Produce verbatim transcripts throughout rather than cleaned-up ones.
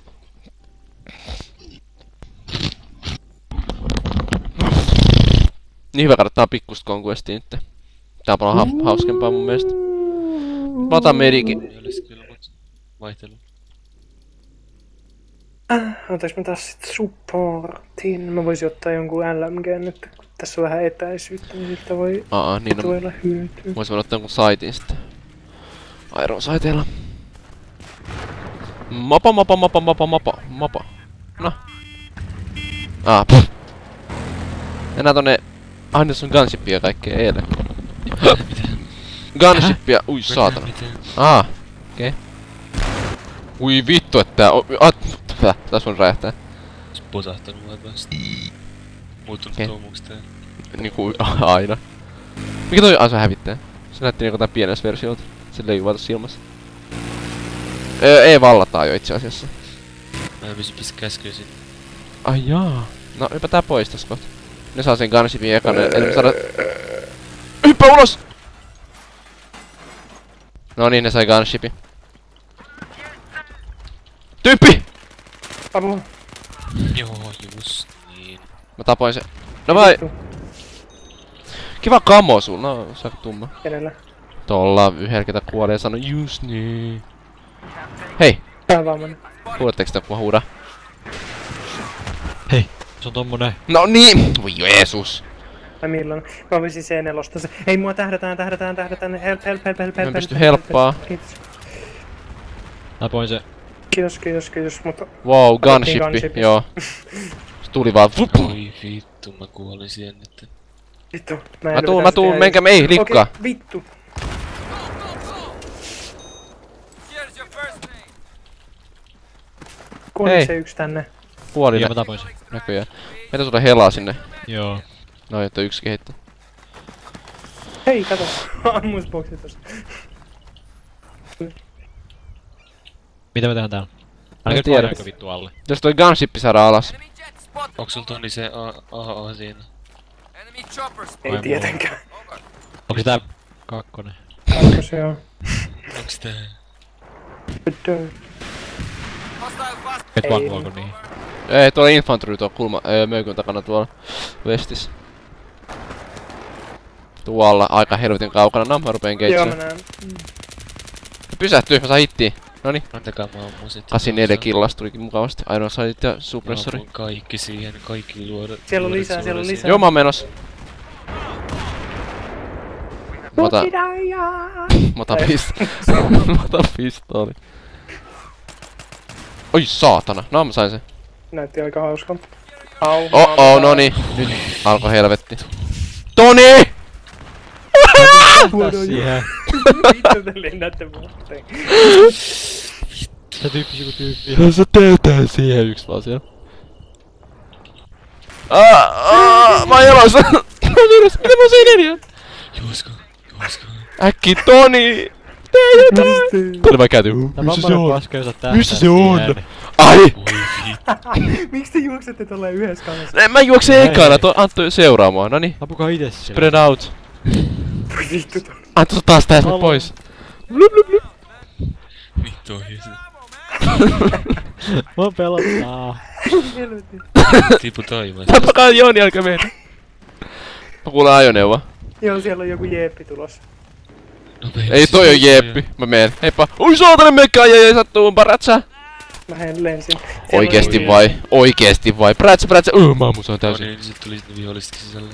Niin hyvä kannattaa pikkusta Conquestia nyt. Tää on paljon ha hauskempaa mun mielestä. Mä otan medikin. Ei olis kyllä mut vaihtelu. Äh, otaks mä taas sit supportin? Mä voisin ottaa jonkun L M G nyt, kun tässä on vähän etäisyyttä, niin siltä voi Aa, niin on. tuolla hyötyä. Voisin ottaa jonkun saitin sitten. Iron saiteella. Mapa, mapa, mapa, mapa, mapa, mapa. No. Ah, puh. Enää tonne... Ah, nyt on gunshipia ja kaikkea eilen. Gunshipia, ui saatana. Ah, okei. Okay. Ui vittu, että tää on... Ah, tässä on räjähtää. Ois posahtanut vai vasta. Muuttunut Okei. tuomuks tää. Niinku aina. Mikä toi asa hävittää? Se näytti niinku tää pienessä versiolta. Se leijuu tossa ilmassa. Öö, ei vallataan jo itse asiassa. Mä en pysy pistä käskyä sit. Ai jaa. No hypätään pois tästä kohta. Ne saa sen gunshipin ekan, eli me saadaan... Hyppää ulos! No niin, ne sai gunshipin. Tyyppi! Apua. Joo, just niin. Mä tapoin sen. No vai... Kiva kamo sul, no se on tumma. Kenellä? Tuolla yhdellä ketä kuolee sano just niin. Hei! Tää vammainen. Kuuletteko sitä kun mä huudan? Hei, se on tommonen. No niin! Voi Jeesus! Ai milloin? Mä voisin C neljä se. Ei mua tähdätään, tähdätään, tähdätään. Help, help, help, help, Mä en help, pysty help, help, helppaa. help. Kiitos. Tapoin se. Kiitos, kiitos, kiitos, mutta... Wow, Otettiin gunshipi, gunshipi. joo. Se tuli vaan vup. Oi vittu, mä kuolin siihen nyt. Vittu. Mä tuun, mä tuun, menkää, ei, liikkaa. Okei, vittu. Kuoli Hei. se yksi tänne. Puoli Joo, nä mä tapoin sen. näköjään. Meitä tulee helaa sinne. Joo. No, jotta yksi heitti. Hei, kato. Ammusboksi tosta. Mitä me tehdään täällä? En Ainakin tiedä. aika vittu alle. Jos toi gunshipi saadaan alas. Onks sul Toni se A A A siinä? Ei Vai tietenkään. Onks se tää kakkonen? Onko se joo? Onks tää? Tyttö. Et Ei. vaan kuolko niin? Ei, tuolla infantry tuo kulma, öö, möykyn takana tuolla westissä. Tuolla, aika helvetin kaukana. No, mä rupeen Joo, mä keitsemään. näen. Mm. Pysähtyy, mä saan hittiä. Noni. Antakaa mä ammun sit. kahdeksankymmentäneljä killas tulikin mukavasti. Ainoa sait ja suppressori. Ammun kaikki siihen, kaikki luoda. Siellä on luodat lisää, siellä on sulle lisää. Joo, mä oon menossa. Mä otan, mä otan pist... mä otan pistooli. Oi saatana, no mä sain sen. Näytti aika hauskalta. Au. Oh oh, noni. Nyt alkoi helvetti. Toni! Täs siihen. Vittu te lennätte vuoteen. Se tyyppi joku tyyppi. Se täytää siihen yksi vaan siellä. Aa, aa, mä oon elossa. Mä oon elossa, mitä mä oon siinä neljä? Juosko, juosko. Äkki Toni! Tee jotain! Toni vai käyty. Tää vammainen paska, jos sä tähtää Missä se on? siihen. Ai! Oi vittu. Miksi te juoksette tolleen yhdessä kanssa? En mä juokse Ei. ekana, to Antto seuraa mua, noni. Tapukaa ite sillä. Spread out. Voi vittu ton. Antto taas tästä Alo. pois. Blup, blup, blup. Vittu on hiesi. Mua pelottaa. Helvetti. Tipu taivaan. Tappakaa Jooni, älkää mennä. Mä kuulen ajoneuvoa. Joo, siellä on joku jeeppi tulossa. Ei toi on jeppi. Mä menen. Heippa. Ui saatana mekka ja ei sattuu paratsa. Mä hän lensin. Siellä Oikeesti on- vai? Oikeesti vai? Prätsä prätsä. Öö, mä ammun, se on No täysin. niin, niin sit tuli sinne vihollista sisälle.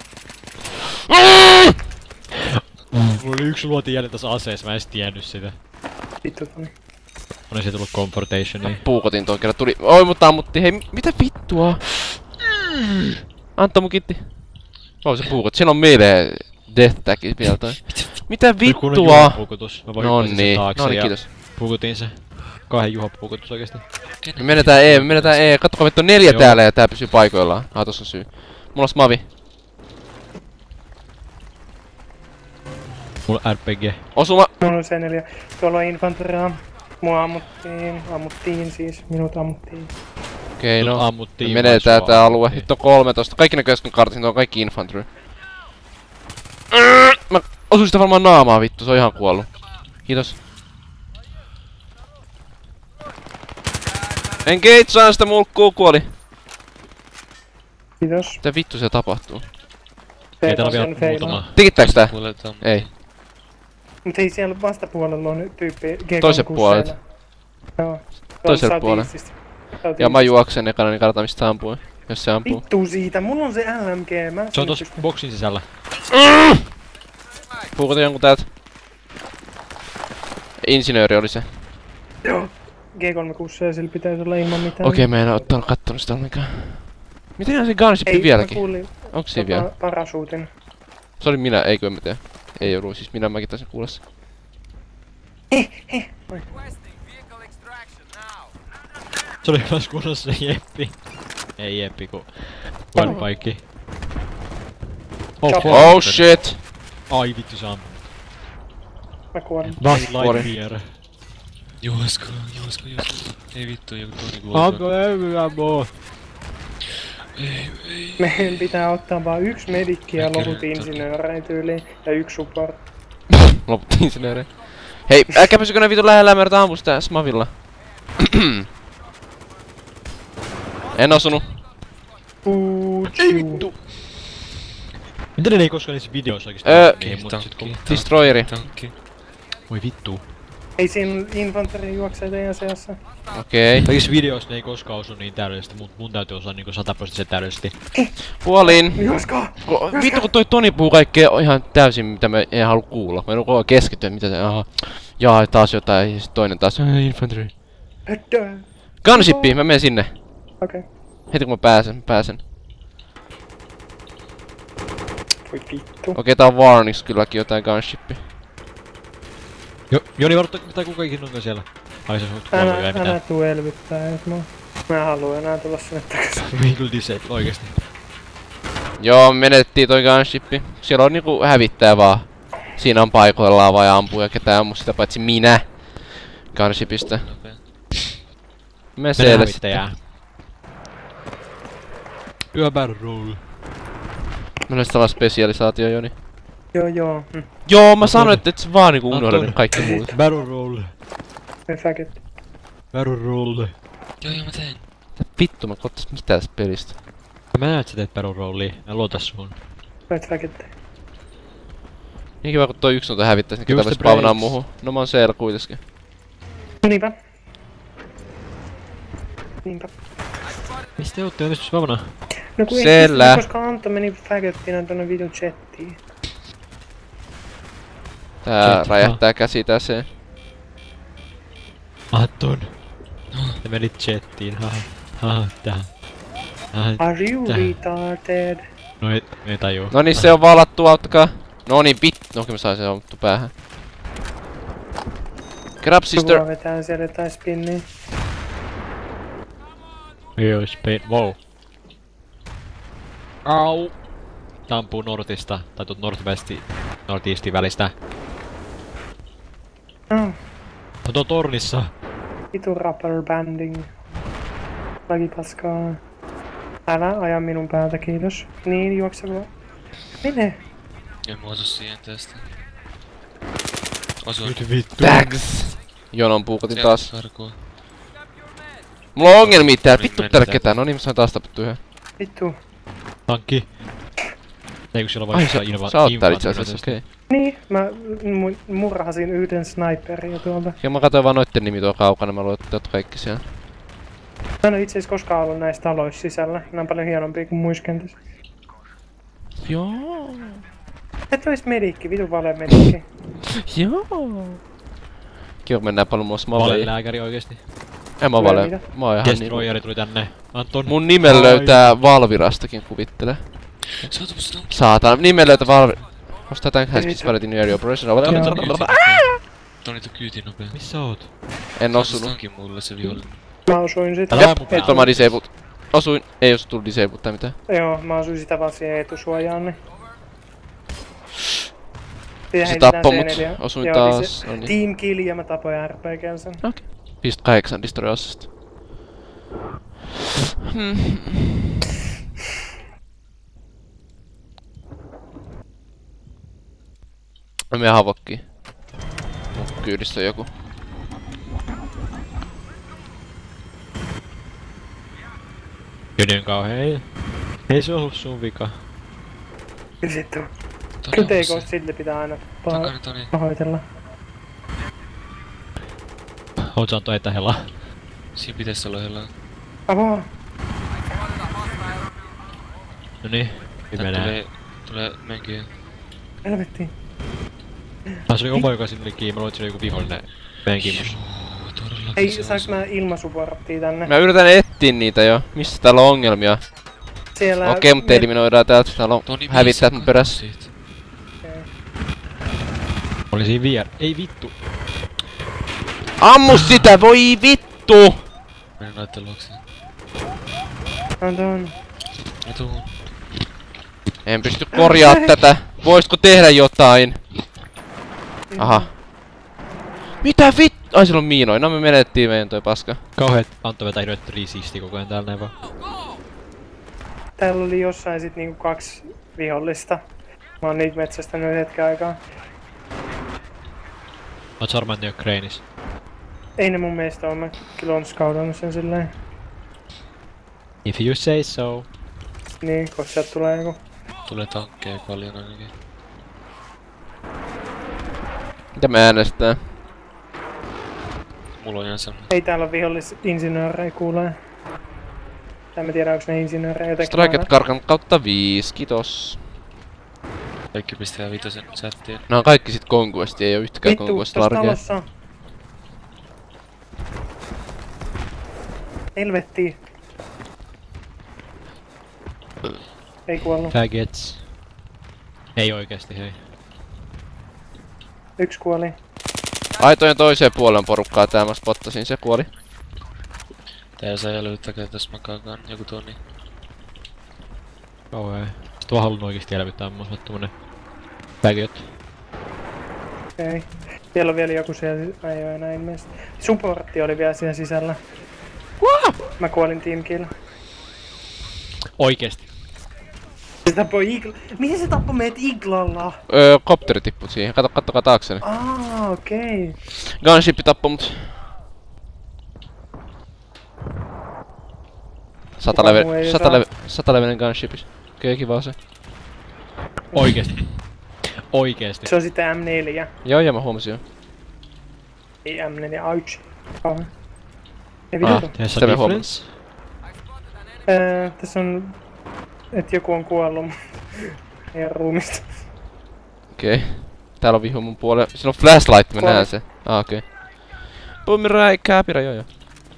Mulla oli yksi luoti jäljellä tässä aseessa, mä en edes tiennyt sitä. Vittu Toni. On siitä tullut confrontationia. Puukotin tuon kerran. Tuli. Oi, mutta ammuttiin. Hei, mitä vittua? Antto mun kitti. Oh, se puukot. Siinä on melee death tagis vielä toi. Mitä vittua? Puukutus. Mä voin No hyppäsin sen niin. taakse No niin, ja kiitos. puukutin se. Kahden Juha puukutus oikeesti. Me menetään E, me menetään E. Katsokaa, että on neljä Joo. täällä ja tää pysyy paikoillaan. Ah, tossa on syy. Mulla on smavi. Mulla R P G. Osuma. Mulla on C neljä. Tuolla on infanteria. Mua ammuttiin. Ammuttiin siis. Minut ammuttiin. Okei, Mut no. ammuttiin Me menee vai tää sua tää alue. ammuttiin? Nyt on kolmetoista. Kaikki näkyy äsken kartissa, nyt on kaikki infantry. Mä osuin sitä varmaan naamaa vittu, se on ihan kuollut. Kiitos. Engageaan sitä mulkkuu, kuoli. Kiitos. Mitä vittu se tapahtuu? Ei täällä Feilaa vielä sen feilaa. muutama. Tikittääks tää? Puoletaan. Ei. Mut hei, siellä vastapuolella on tyyppi G Toisella puolella. Joo. Toisella Sä oot puolella. Eastistä. Sä oot Ja mä Eastistä. juoksen ekana, niin katsotaan mistä se ampuu. Jos se ampuu. Vittu siitä, mulla on se L M G. Mä Se on tossa boksin sisällä. Puhuko te jonkun täältä? Insinööri oli se. Joo. G kolmekymmentäkuusi sillä pitäisi olla ilman mitään. Okei, mä en oo ottanut kattonut sitä ollenkaan. Miten se gunship vieläkin? Mä kuulin Onks siinä vielä? tota parasuutin. Se oli minä, eikö en mä tiedä. Ei ollut, siis minä mäkin taisin kuulla se. Se oli hyvässä kunnossa se Jeppi. Ei Jeppi, ku... Vain kaikki. Oh, Chopper. fuck. Oh shit! Ai vittu se ampuu. Mä kuolin. Not Kuori. like here. Juosko, juosko, juosko. Ei vittu, joku toinen kuoli. Ammo, ei ammo. Ei, ei. Meidän pitää ottaa vaan yksi medikki ja loput insinöörejä tyyliin. Ja yksi support. Loput insinööri. Hei, älkää pysykö ne vitu lähellä, mä yritän ampua sitä smavilla. En osunut. Ei vittu. Miten ne ei koskaan niissä videoissa oikeesti Öö, niin, mut sit kun... Tankki, Destroyeri. tankki. Voi vittu. Ei siinä infanteri juoksee teidän seassa. Okei. Kaikissa videoissa ne ei koskaan osu niin täydellisesti, mut mun täytyy osaa niinku sataprosenttisesti täydellisesti. Puoliin. Juoskaa! Ko- Vittu kun toi Toni puhuu kaikkea ihan täysin mitä me ei halua kuulla. Mä en oo koko ajan keskittyä mitä se aha. Jaa taas jotain ja sit toinen taas äh, infantry. Höddö! Gunshippi, mä menen sinne. Okei. Heti kun mä pääsen, pääsen. Voi vittu. Okei, tää on Warnings kylläkin jotain gunshippi. Jo, Joni varoittaa mitä kuka ikinä onkaan siellä. Ai se on sut kuollut, Älä, ei älä mitään. tuu elvyttää, et mä... Mä en halua enää tulla sinne takaisin. Vehicle disable, oikeesti. Joo, menettiin toi gunshippi. Siellä on niinku hävittäjä vaan. Siinä on paikoillaan vaan ja ampuu ja ketään ammu sitä paitsi minä. Gunshipista. Nopea. Mä Mennään seelle sitten. hävittäjää. Yö barrel roll. Meillä on tällainen spesialisaatio, Joni. Joo joo. Hm. Joo, mä sanoin, että et sä vaan niinku unohda Anton. nyt kaikki muut. Barrel roll. Me faggot. Barrel roll. Joo, joo, mä tein. Mitä vittu mä kottas mitään tästä pelistä. Mä näen, että sä teet barrel rollia. Mä luotan sun. Red faggot. Niin kiva kun toi yksi noita hävittäis, niin Use ketä the vois spawnaa brakes. muuhun. No mä oon C L kuitenkin. Niinpä. Niinpä. Mistä te ootte onnistus vavana? No kun ei Selvä. pystynyt, koska Antto meni faggottina tonne vitun chattiin. Tää Sit, räjähtää käsi tässä. Anton. Te menit chattiin, haha. Haha, tähän. Haha. Are you Tää. retarded? No ei, ei tajuu. No niin, se on valattu, auttakaa. No niin, pit. No kyllä mä sain sen ammuttu päähän. Grab sister. Kuka vetää siellä jotain spinniä? Joo, Spain. Wow. Au. Tää ampuu Nortista, tai tuot Northwesti, Northeastin välistä. Oh, On tuo tornissa. vitu rubber banding. Laki paskaa. Älä aja minun päältä, kiitos. Niin, juokse vaan. Mene. Ei mua osu siihen tästä. Osuin. Nyt vittu. Tags. Jonon puukotin Siellä taas. karkuun. Mulla on ongelmia täällä. Nyt Vittu mennään täällä täältä. ketään. No niin, mä sain taas tapettu yhden. Vittu. Tankki. Ei kun siellä on Ai vaikka sä, inva... sä oot täällä inva- itse asiassa, okei. Niin, mä mu- murhasin yhden sniperia tuolta. Ja mä katsoin vaan noitten nimi tuolla kaukana, mä luulen, että te oot kaikki siellä. Mä en oo itse asiassa koskaan ollut näissä taloissa sisällä. Nää on paljon hienompia kuin muissa kentässä. Joo. Et ois medikki, vitun vale medikki. Joo. Kiva, kun mennään paljon mua Valen smalleihin. lääkäri oikeesti. En mä Tulee vale. mitä? Mä oon ihan niinku... Destroyeri tuli tänne. Anton. Mun nimen löytää Valvirastakin, kuvittele. Sä oot musta tankki. Saatana, nimen löytää Valvi... Ostaa tän has valid in your area operation. Toni tuu kyytiin nopea. Missä oot? En osunut. Tankin mulle se vihollinen. Mä osuin sit. Älä Jep, ammu nyt on mä disabled. Osuin, ei osu tullut disabled tai mitään. Joo, mä osuin sitä vaan siihen etusuojaan, niin. Siihen Se heitetään tappoi C mut, neljä. osuin Joo, taas. dis- No niin. Team kill ja mä tapoin R P G:n sen. Okei. viisikymmentäkahdeksan destroy assist. Mä menen havokkiin. Mun kyydissä on joku. Kyydin kauhean, ei. Ei se ollut sun vika. Kyllä sit on. Toni Kyllä on se. teikoista silti pitää aina Takana Toni. pahoitella. Oot saanut etähellä. Siinä pitäis olla helaa. Avaa! Noniin, Tän pimenee. tulee... Tulee menkin. Helvettiin. Ah, se oli oma joka sinne kiinni, mä luulen, että se oli joku vihollinen meidän kimmossa. Joo, todellakin Ei, se on saaks se. mä ilmasuporttia tänne? Mä yritän etsiä niitä jo. Missä täällä on ongelmia? Siellä... Okei, mutta eliminoidaan täältä. Täällä on Toni hävittäjät mun viisi perässä. siitä. Oli siinä vier... Ei vittu! Ammu sitä, voi vittu! Menen naitten luokse. On tuon. Mä tuun. En pysty korjaa tätä. Voisitko tehdä jotain? Aha. Mitä vit... Ai sillä on miinoja. No me menettiin meidän toi paska. Kauheet Antto vetää hirveet risisti koko ajan täällä näin vaan. Täällä oli jossain sit niinku kaksi vihollista. Mä oon niitä metsästänyt hetken aikaa. Oot sä varmaan, että ne oo Kreinis. Ei ne mun mielestä oo, mä kyllä on scoutannut sen silleen. If you say so. Niin, koska sieltä tulee joku. Tulee tankkeja paljon ainakin. Mitä me äänestää? Mulla on ihan sama. Ei täällä on vihollis insinöörejä kuulee. En mä tiedä onks ne insinöörejä jotenkin. Striket karkan kautta viisi, kiitos. Kaikki pistää vitosen chattiin. Nää on kaikki sit Conquestia, ei oo yhtäkään Vittu, Conquest tossa largea. talossa. Helvetti. Ei kuollut. Faggots. Ei oikeesti, hei. Yksi kuoli. Aitojen toiseen puolen porukkaa tää mä spottasin, se kuoli. Tää ei saa löytääkään tässä makaakaan joku Toni. Kauhea. Sit vaan halunnut oikeesti elvyttää mun mielestä tommonen faggot. Okei. Siellä on vielä joku siellä, ei oo enää ilmeisesti. Supportti oli vielä siellä sisällä. Mä kuolin team kill. Oikeesti. Se tappoi igla... Miten se tappoi meidät iglalla? Öö, kopteri tippui siihen. Kato, kattokaa taakseni. Aa, okei. Okay. Gunship tappoi mut. Sata Kukaan leve... muu ei Sata osaa. leve... Sata levelen gunshipis. Okei, kiva se. Oikeesti. Oikeesti. Se on sitten M neljä. Joo, ja mä huomasin jo. Ei M neljä, ouch. Kauhe. Ei Ah. vittu. There's Sitä a me difference. Öö, tässä on... Et joku on kuollut meidän ruumista. Okei. Täällä on vihu mun puolella. Siinä on flashlight, mä Kuoli. näen se. Ah, okei. Boomerai, kääpirä, joo joo.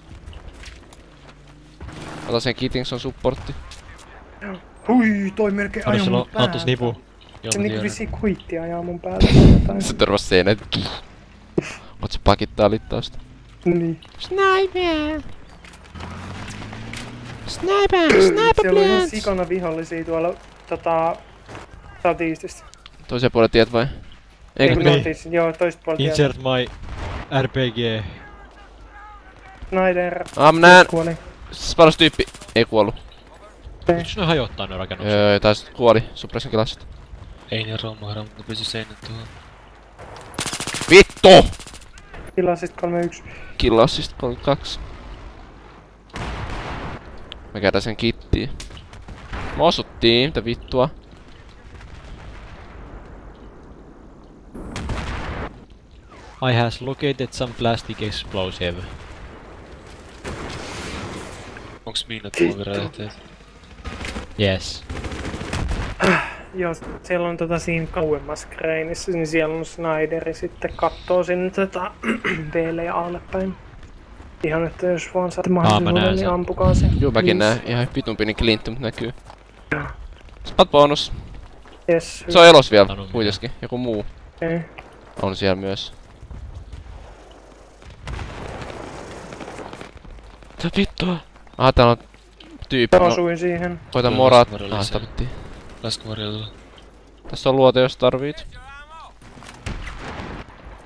Ota sen kitin, se on supportti. Hui, toi melkein Kato, ajoi sulla mun on Antto päätä. nipu. Joo, Se mä niinku tiedän. vissiin kuitti ajaa mun päälle tai jotain. Se törmäs seinään. Oot se pakittaa littausta. Niin. Sniper! Sniper! Siellä on ihan sikana vihollisia tuolla tota... Southeastista. Toiseen puolelle tiet vai? Eikö Ei, me? Northeast, joo, toista puolta tietä. Insert my R P G. Snyder. Ah, mä näen. Kuoli. Sparos tyyppi. Ei kuollu. Miksi ne hajottaa ne rakennukset? Öö, tai sit kuoli. Suppressin kilasta. Ei niin rommahda, mutta pysy seinät tuohon. Vittu! Pilasista kolme yksi. Killassista kolmekymmentäkaksi. Mä käydään sen kittiin. Me osuttiin, mitä vittua. I has located some plastic explosive. Onks miinat muoviräjähteet? Yes. Joo, siellä on tota siinä kauemmassa kreinissä, niin siellä on Snyderi sitten kattoo sinne tota B:lle ja A:lle päin. Ihan että jos vaan saatte mahdollisuuden, näen niin sen. ampukaa se. Juu, mäkin näen. Ihan vitun pieni klintti, mut näkyy. Spot bonus. Yes, Se on elos vielä, Sanon kuitenkin. Joku muu okay. on siellä myös. Mitä vittua? Ah, täällä on tyyppi. Mä No, osuin siihen. koita Kyllä, moraat. laskuvarjo Ah, lisää. tapettiin. Laskuvarjolla. Tässä on luote, jos tarvit.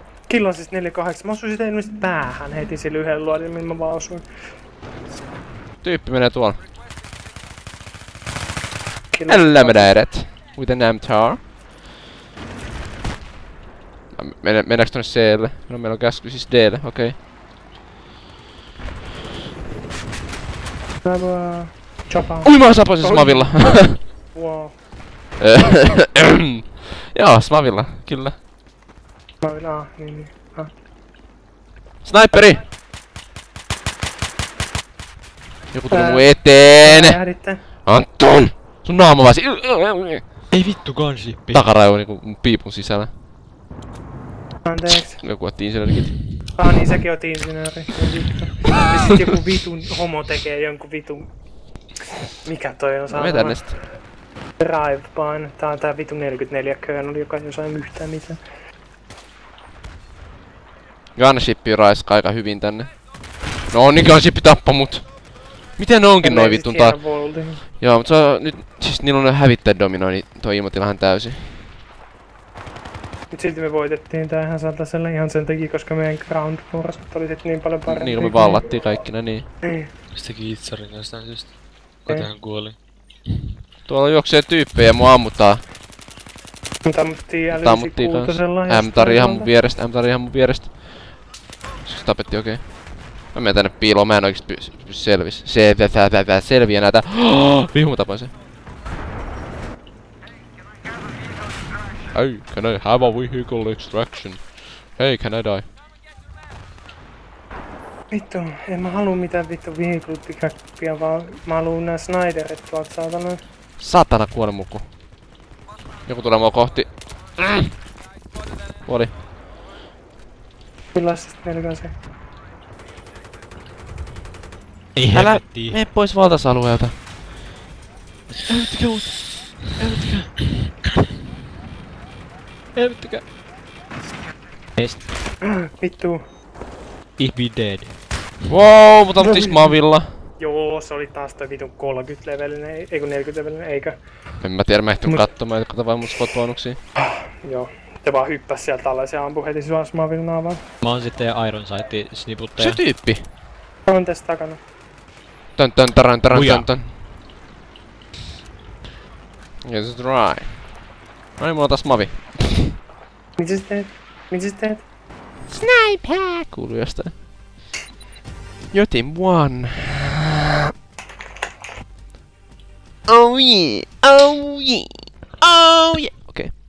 Killasista neljä kahdeksan. Mä osuin sitä ilmeisesti päähän heti sillä yhdellä luodilla, millä mä vaan osuin. Tyyppi menee tuolla. Eliminated. With an M T R. Mennä, mennäänkö tonne C:lle? No meillä on käsky siis D:lle, okei. Okay. Chopa. Ui mä sapasin Smavilla! Wow. Joo, Smavilla, kyllä. Smavilla, ah, niin niin. Ah. Sniperi! Joku tuli mun eteen! Jääditte. Anton! Sun naama väsi! Ei vittu gunshippi. Takaraju niinku mun piipun sisällä. Anteeksi. Joku otti insinöörikit. Ah niin, sekin oot insinööri. Ja sit joku vitun homo tekee jonkun vitun... Mikä toi on No me tänne sit. Drive pain. Tää on tää vitun neljäkymmentäneljä kernel, joka ei osaa yhtään mitään. Gunshippi raiskaa aika hyvin tänne. No niin, Gunshippi tappa mut. Miten ne onkin noin vittun tar... Joo, mut se on nyt... Siis niillä on hävittäjä domino, niin toi ilmatilahan täysin. Mut silti me voitettiin tää ihan satasella ihan sen takia, koska meidän ground force oli sit niin paljon parempi. Niin, kun me vallattiin kaikkina, niin. Niin. Se teki itsarin jostain syystä. Kotehan kuoli. Tuolla juoksee tyyppejä, mua ammutaan. Mut ammuttiin älysi Ammuttiin kans. M-tari ihan mun vierestä, M-tari ihan mun vierestä. Se tapetti okei. Okay. Mä menen tänne piiloon, mä en oikeesti pysty py selvis. Se selviä näitä. Vihu mä tapoin sen. Hey, can I have a vehicle extraction? Hey, can I die? Vittu, en mä haluu mitään vittu vehicle pickuppia, vaan mä haluun nää sniderit tuolta saatana. Satana kuolemuku. Joku tulee mua kohti. Mm. Kuoli. Kyllä sit melkein se. Ei Älä helvettiin. mene pois valtasalueelta. Elvyttäkää uut. Elvyttäkää. Elvyttäkää. Best. Vittu. If be dead. Wow, mutta ammuttiin Smavilla. Joo, se oli taas toi vitun kolmekymmentä levelinen, ei kun neljäkymmentä levelinen, eikö? En mä tiedä, mä ehtin Mut- katsomaan, että kato vaan mun spot-bonuksia. Joo. Te vaan hyppäs sieltä alle ja se ampui heti sua Smavilla naavaan. Mä oon sitten Iron Sightin sniputtaja. Se tyyppi. On tässä takana. Tön tön taran taran Uja. tön tön. Yes, it's right. No niin, mulla on taas Mavi. Mitä sä teet? Mitä sä teet? Sniper! Kuuluu jostain. Your team won. Oh yeah! Oh yeah! Oh yeah! Okei. Okay.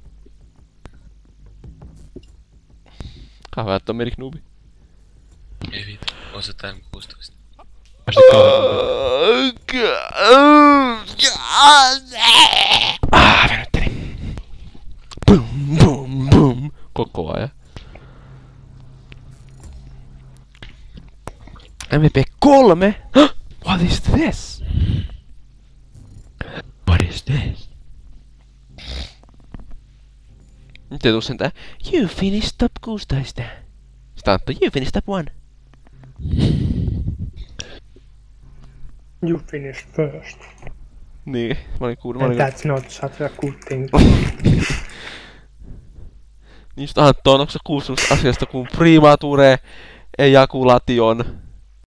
Kahvaa, että on Medic Noobi. Ei vittu. On se tää M kuusitoista. Ah, venytteli. Boom, boom, boom. Koko ajan. M V P kolme? What is this? What is this? Nyt ei tuu sentään. You finished top kuusitoista. Sitä antoi, you finished top one. You finish first. Niin, mä olin kuullut. And that's not such a good thing. Niistä Anton, onko sä kuullut asiasta kuin primature ejaculation?